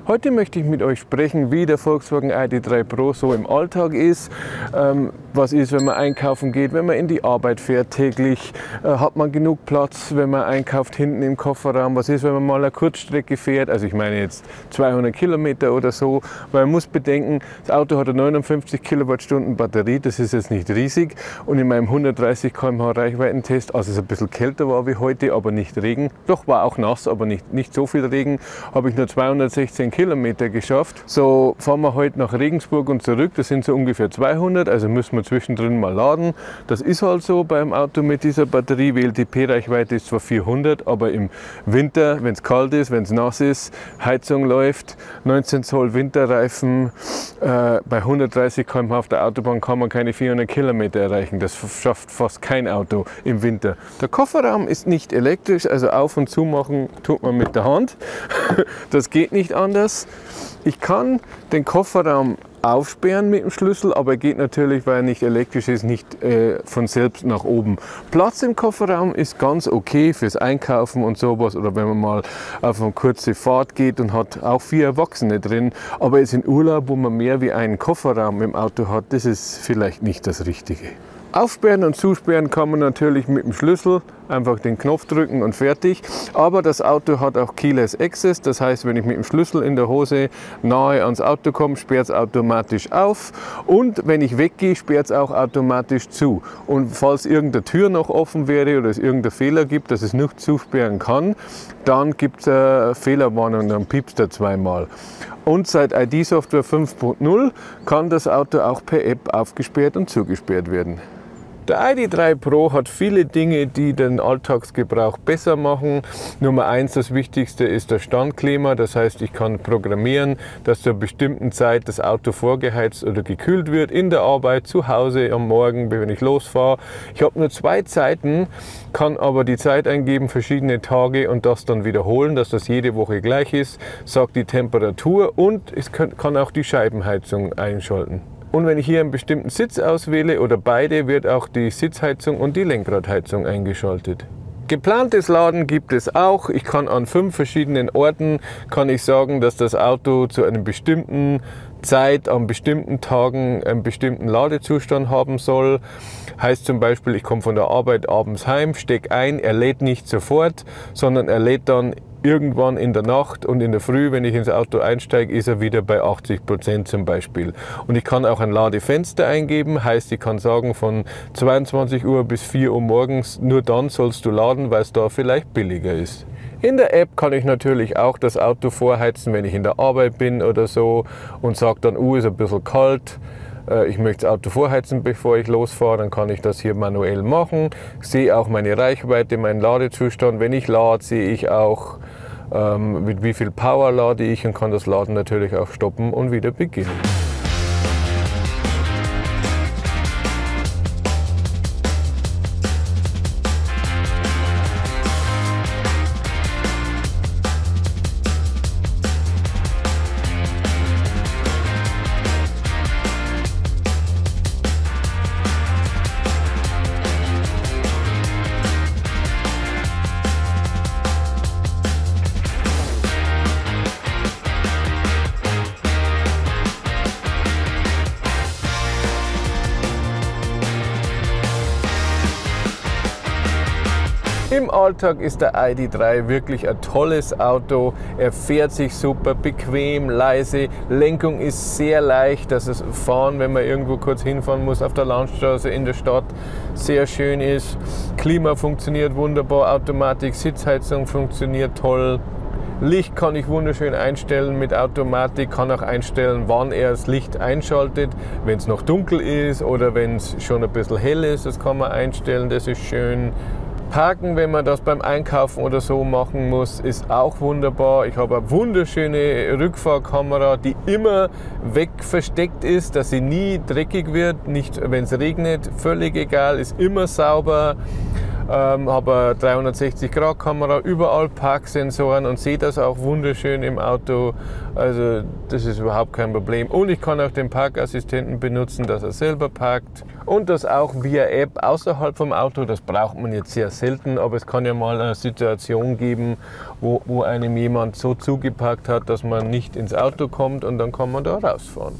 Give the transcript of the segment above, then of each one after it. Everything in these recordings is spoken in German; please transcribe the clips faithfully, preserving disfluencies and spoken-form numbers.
Heute möchte ich mit euch sprechen, wie der Volkswagen I D drei Pro so im Alltag ist. Ähm, was ist, wenn man einkaufen geht, wenn man in die Arbeit fährt täglich, äh, hat man genug Platz, wenn man einkauft hinten im Kofferraum. Was ist, wenn man mal eine Kurzstrecke fährt, also ich meine jetzt zweihundert Kilometer oder so, weil man muss bedenken, das Auto hat eine neunundfünfzig Kilowattstunden Batterie, das ist jetzt nicht riesig, und in meinem hundertdreißig Kilometer pro Stunde Reichweitentest, als es ein bisschen kälter war wie heute, aber nicht Regen, doch war auch nass, aber nicht, nicht so viel Regen, habe ich nur zweihundertsechzehn Kilometer geschafft. So fahren wir heute nach Regensburg und zurück, das sind so ungefähr zweihundert, also müssen wir zwischendrin mal laden. Das ist halt so beim Auto mit dieser Batterie. W L T P-Reichweite ist zwar vierhundert, aber im Winter, wenn es kalt ist, wenn es nass ist, Heizung läuft, neunzehn Zoll Winterreifen, äh, bei hundertdreißig Kilometer pro Stunde auf der Autobahn kann man keine vierhundert Kilometer erreichen. Das schafft fast kein Auto im Winter. Der Kofferraum ist nicht elektrisch, also auf und zu machen tut man mit der Hand. Das geht nicht anders. Ich kann den Kofferraum aufsperren mit dem Schlüssel, aber er geht natürlich, weil er nicht elektrisch ist, nicht äh, von selbst nach oben. Platz im Kofferraum ist ganz okay fürs Einkaufen und sowas, oder wenn man mal auf eine kurze Fahrt geht und hat auch vier Erwachsene drin, aber jetzt in Urlaub, wo man mehr wie einen Kofferraum im Auto hat, das ist vielleicht nicht das Richtige. Aufsperren und zusperren kann man natürlich mit dem Schlüssel, einfach den Knopf drücken und fertig. Aber das Auto hat auch Keyless Access, das heißt, wenn ich mit dem Schlüssel in der Hose nahe ans Auto komme, sperrt es automatisch auf. Und wenn ich weggehe, sperrt es auch automatisch zu. Und falls irgendeine Tür noch offen wäre oder es irgendeinen Fehler gibt, dass es nicht zusperren kann, dann gibt es eine Fehlerwarnung, dann piepst er zweimal. Und seit I D-Software fünf Punkt null kann das Auto auch per App aufgesperrt und zugesperrt werden. Der I D drei Pro hat viele Dinge, die den Alltagsgebrauch besser machen. Nummer eins, das Wichtigste, ist der Standklima. Das heißt, ich kann programmieren, dass zu einer bestimmten Zeit das Auto vorgeheizt oder gekühlt wird. In der Arbeit, zu Hause, am Morgen, wenn ich losfahre. Ich habe nur zwei Zeiten, kann aber die Zeit eingeben, verschiedene Tage, und das dann wiederholen, dass das jede Woche gleich ist. Sagt die Temperatur, und es kann auch die Scheibenheizung einschalten. Und wenn ich hier einen bestimmten Sitz auswähle oder beide, wird auch die Sitzheizung und die Lenkradheizung eingeschaltet. Geplantes Laden gibt es auch. Ich kann an fünf verschiedenen Orten kann ich sagen, dass das Auto zu einem bestimmten Zeit, an bestimmten Tagen einen bestimmten Ladezustand haben soll. Heißt zum Beispiel, ich komme von der Arbeit abends heim, stecke ein, er lädt nicht sofort, sondern er lädt dann irgendwann in der Nacht, und in der Früh, wenn ich ins Auto einsteige, ist er wieder bei achtzig Prozent zum Beispiel. Und ich kann auch ein Ladefenster eingeben, heißt, ich kann sagen, von zweiundzwanzig Uhr bis vier Uhr morgens, nur dann sollst du laden, weil es da vielleicht billiger ist. In der App kann ich natürlich auch das Auto vorheizen, wenn ich in der Arbeit bin oder so, und sage dann, uh, ist ein bisschen kalt. Ich möchte das Auto vorheizen, bevor ich losfahre, dann kann ich das hier manuell machen. Ich sehe auch meine Reichweite, meinen Ladezustand. Wenn ich lade, sehe ich auch, ähm, mit wie viel Power lade ich, und kann das Laden natürlich auch stoppen und wieder beginnen. Im Alltag ist der I D drei wirklich ein tolles Auto. Er fährt sich super, bequem, leise. Lenkung ist sehr leicht, dass es fahren, wenn man irgendwo kurz hinfahren muss, auf der Landstraße, in der Stadt, sehr schön ist. Klima funktioniert wunderbar, Automatik, Sitzheizung funktioniert toll. Licht kann ich wunderschön einstellen mit Automatik, kann auch einstellen, wann er das Licht einschaltet, wenn es noch dunkel ist oder wenn es schon ein bisschen hell ist, das kann man einstellen, das ist schön. Parken, wenn man das beim Einkaufen oder so machen muss, ist auch wunderbar. Ich habe eine wunderschöne Rückfahrkamera, die immer weg versteckt ist, dass sie nie dreckig wird, nicht wenn es regnet, völlig egal, ist immer sauber. Ähm, habe eine dreihundertsechzig Grad Kamera, überall Parksensoren und sehe das auch wunderschön im Auto. Also das ist überhaupt kein Problem. Und ich kann auch den Parkassistenten benutzen, dass er selber parkt. Und das auch via App außerhalb vom Auto. Das braucht man jetzt sehr selten, aber es kann ja mal eine Situation geben, wo, wo einem jemand so zugeparkt hat, dass man nicht ins Auto kommt und dann kann man da rausfahren.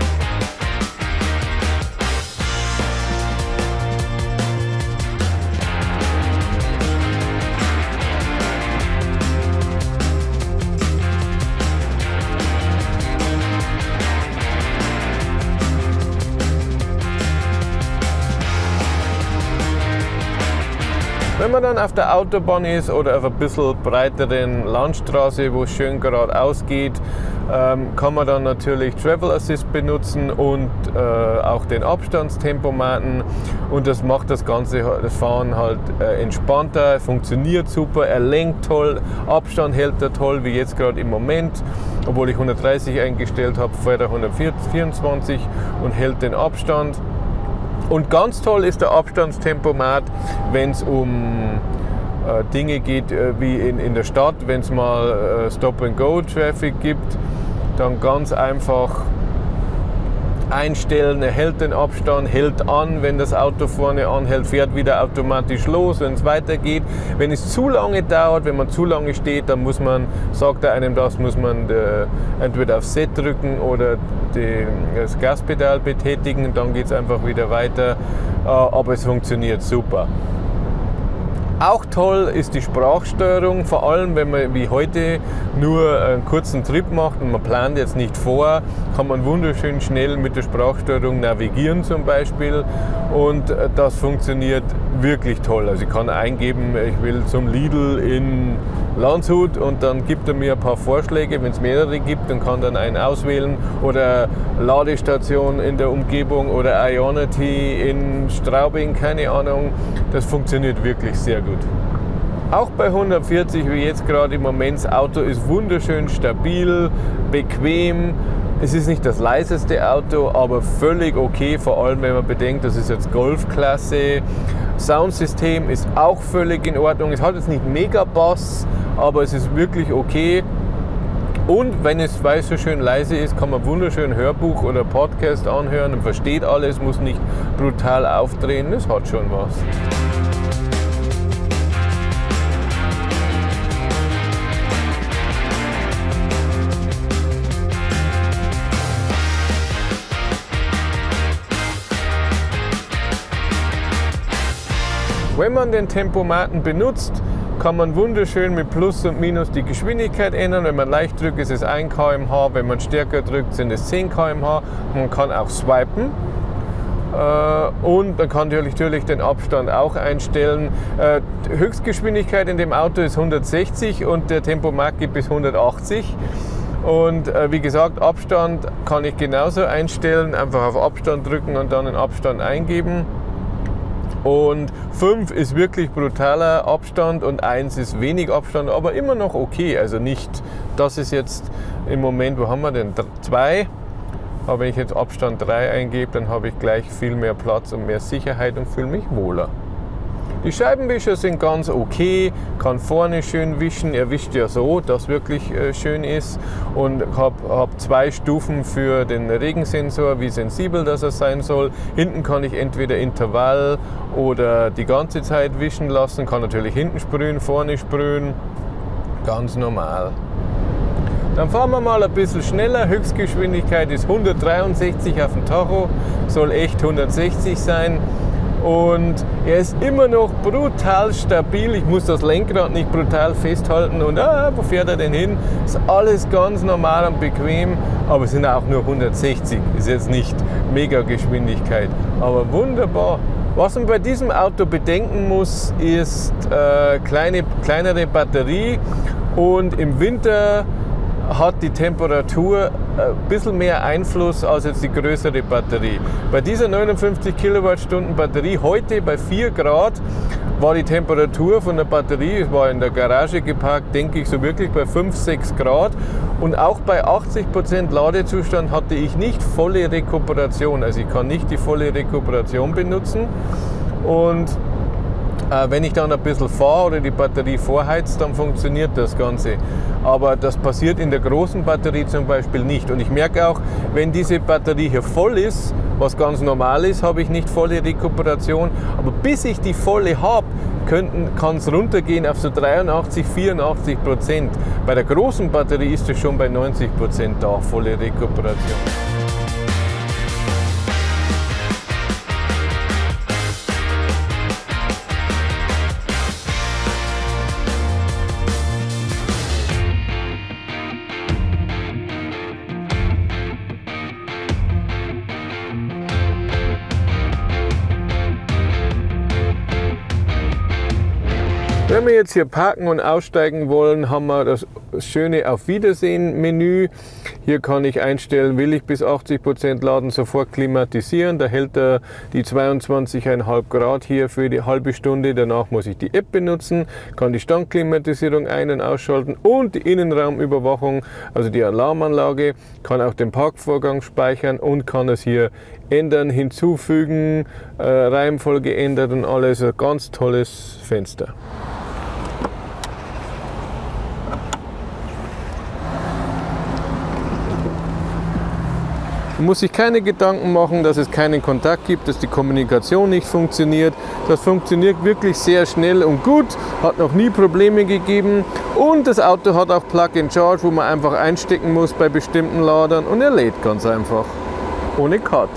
Wenn man dann auf der Autobahn ist oder auf ein bisschen breiteren Landstraße, wo es schön geradeaus geht, ähm, kann man dann natürlich Travel Assist benutzen und äh, auch den Abstandstempomaten, und das macht das ganze das Fahren halt äh, entspannter, funktioniert super, er lenkt toll, Abstand hält er toll, wie jetzt gerade im Moment, obwohl ich hundertdreißig eingestellt habe, fährt er hundertvierundzwanzig und hält den Abstand. Und ganz toll ist der Abstandstempomat, wenn es um äh, Dinge geht äh, wie in, in der Stadt, wenn es mal äh, Stop-and-Go-Traffic gibt, dann ganz einfach einstellen, er hält den Abstand, hält an, wenn das Auto vorne anhält, fährt wieder automatisch los, wenn es weitergeht. Wenn es zu lange dauert, wenn man zu lange steht, dann muss man, sagt er einem das, muss man de, entweder auf Set drücken oder die, das Gaspedal betätigen, dann geht es einfach wieder weiter, aber es funktioniert super. Auch toll ist die Sprachsteuerung, vor allem wenn man wie heute nur einen kurzen Trip macht und man plant jetzt nicht vor, kann man wunderschön schnell mit der Sprachsteuerung navigieren zum Beispiel, und das funktioniert wirklich toll. Also ich kann eingeben, ich will zum Lidl in Landshut und dann gibt er mir ein paar Vorschläge, wenn es mehrere gibt, und kann dann einen auswählen, oder Ladestation in der Umgebung oder Ionity in Straubing, keine Ahnung. Das funktioniert wirklich sehr gut. Auch bei hundertvierzig, wie jetzt gerade im Moment, das Auto ist wunderschön stabil, bequem. Es ist nicht das leiseste Auto, aber völlig okay, vor allem wenn man bedenkt, das ist jetzt Golfklasse. Soundsystem ist auch völlig in Ordnung. Es hat jetzt nicht mega Bass, aber es ist wirklich okay. Und wenn es, weil es so schön leise ist, kann man wunderschön Hörbuch oder Podcast anhören und versteht alles, muss nicht brutal aufdrehen. Das hat schon was. Wenn man den Tempomaten benutzt, kann man wunderschön mit Plus und Minus die Geschwindigkeit ändern. Wenn man leicht drückt, ist es ein Kilometer pro Stunde, wenn man stärker drückt, sind es zehn Kilometer pro Stunde. Man kann auch swipen. Und man kann natürlich den Abstand auch einstellen. Die Höchstgeschwindigkeit in dem Auto ist hundertsechzig und der Tempomat geht bis hundertachtzig. Und wie gesagt, Abstand kann ich genauso einstellen. Einfach auf Abstand drücken und dann den Abstand eingeben. Und fünf ist wirklich brutaler Abstand und eins ist wenig Abstand, aber immer noch okay. Also nicht, das ist jetzt im Moment, wo haben wir denn? zwei. Aber wenn ich jetzt Abstand drei eingebe, dann habe ich gleich viel mehr Platz und mehr Sicherheit und fühle mich wohler. Die Scheibenwischer sind ganz okay, kann vorne schön wischen, er wischt ja so, dass wirklich äh, schön ist, und habe hab zwei Stufen für den Regensensor, wie sensibel das er sein soll. Hinten kann ich entweder Intervall oder die ganze Zeit wischen lassen, kann natürlich hinten sprühen, vorne sprühen, ganz normal. Dann fahren wir mal ein bisschen schneller, Höchstgeschwindigkeit ist hundertdreiundsechzig auf dem Tacho, soll echt hundertsechzig sein. Und er ist immer noch brutal stabil. Ich muss das Lenkrad nicht brutal festhalten und ah, wo fährt er denn hin? Ist alles ganz normal und bequem, aber es sind auch nur hundertsechzig. Ist jetzt nicht mega Geschwindigkeit, aber wunderbar. Was man bei diesem Auto bedenken muss, ist äh, kleine, kleinere Batterie, und im Winter hat die Temperatur ein bisschen mehr Einfluss als jetzt die größere Batterie. Bei dieser neunundfünfzig Kilowattstunden Batterie heute bei vier Grad war die Temperatur von der Batterie, es war in der Garage geparkt, denke ich so wirklich bei fünf, sechs Grad, und auch bei achtzig Prozent Ladezustand hatte ich nicht volle Rekuperation, also ich kann nicht die volle Rekuperation benutzen. Und Äh, wenn ich dann ein bisschen fahre oder die Batterie vorheizt, dann funktioniert das Ganze. Aber das passiert in der großen Batterie zum Beispiel nicht. Und ich merke auch, wenn diese Batterie hier voll ist, was ganz normal ist, habe ich nicht volle Rekuperation. Aber bis ich die volle habe, kann es runtergehen auf so dreiundachtzig, vierundachtzig Prozent. Bei der großen Batterie ist es schon bei neunzig Prozent da, volle Rekuperation. Wenn wir jetzt hier parken und aussteigen wollen, haben wir das schöne Auf Wiedersehen Menü. Hier kann ich einstellen, will ich bis achtzig Prozent laden, sofort klimatisieren. Da hält er die zweiundzwanzig Komma fünf Grad hier für die halbe Stunde. Danach muss ich die App benutzen, kann die Standklimatisierung ein- und ausschalten und die Innenraumüberwachung, also die Alarmanlage, kann auch den Parkvorgang speichern und kann es hier ändern, hinzufügen, äh, Reihenfolge ändert und alles. Ein ganz tolles Fenster. Man muss sich keine Gedanken machen, dass es keinen Kontakt gibt, dass die Kommunikation nicht funktioniert. Das funktioniert wirklich sehr schnell und gut, hat noch nie Probleme gegeben. Und das Auto hat auch Plug-and-Charge, wo man einfach einstecken muss bei bestimmten Ladern und er lädt ganz einfach, ohne Karte.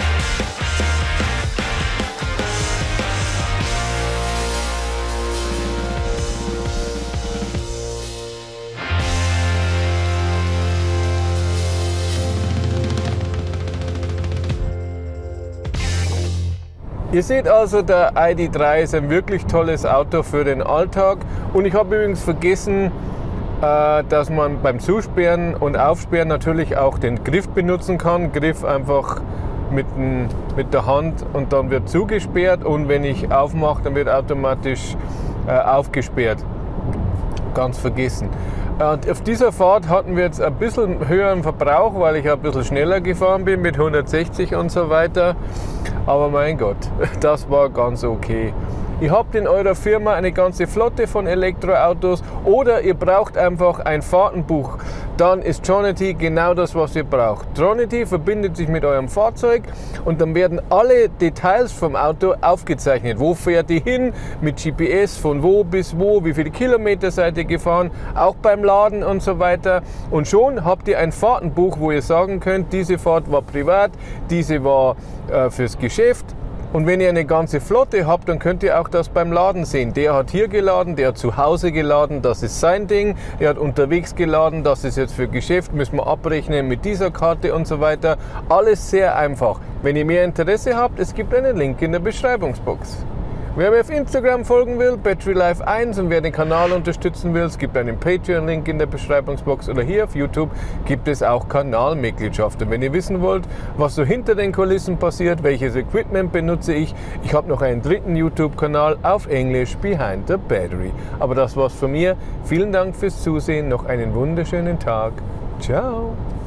Ihr seht also, der I D drei ist ein wirklich tolles Auto für den Alltag. Und ich habe übrigens vergessen, dass man beim Zusperren und Aufsperren natürlich auch den Griff benutzen kann. Griff einfach mit, den, mit der Hand und dann wird zugesperrt. Und wenn ich aufmache, dann wird automatisch aufgesperrt. Ganz vergessen. Und auf dieser Fahrt hatten wir jetzt ein bisschen höheren Verbrauch, weil ich ein bisschen schneller gefahren bin mit hundertsechzig und so weiter. Aber mein Gott, das war ganz okay. Ihr habt in eurer Firma eine ganze Flotte von Elektroautos oder ihr braucht einfach ein Fahrtenbuch. Dann ist Tronity genau das, was ihr braucht. Tronity verbindet sich mit eurem Fahrzeug und dann werden alle Details vom Auto aufgezeichnet. Wo fährt ihr hin, mit G P S, von wo bis wo, wie viele Kilometer seid ihr gefahren, auch beim Laden und so weiter. Und schon habt ihr ein Fahrtenbuch, wo ihr sagen könnt, diese Fahrt war privat, diese war äh, fürs Geschäft. Und wenn ihr eine ganze Flotte habt, dann könnt ihr auch das beim Laden sehen. Der hat hier geladen, der hat zu Hause geladen, das ist sein Ding. Er hat unterwegs geladen, das ist jetzt für Geschäft, müssen wir abrechnen mit dieser Karte und so weiter. Alles sehr einfach. Wenn ihr mehr Interesse habt, es gibt einen Link in der Beschreibungsbox. Wer mir auf Instagram folgen will, Battery Life eins, und wer den Kanal unterstützen will, es gibt einen Patreon-Link in der Beschreibungsbox, oder hier auf YouTube gibt es auch Kanalmitgliedschaften. Wenn ihr wissen wollt, was so hinter den Kulissen passiert, welches Equipment benutze ich, ich habe noch einen dritten YouTube-Kanal auf Englisch, Behind the Battery. Aber das war's von mir. Vielen Dank fürs Zusehen, noch einen wunderschönen Tag. Ciao!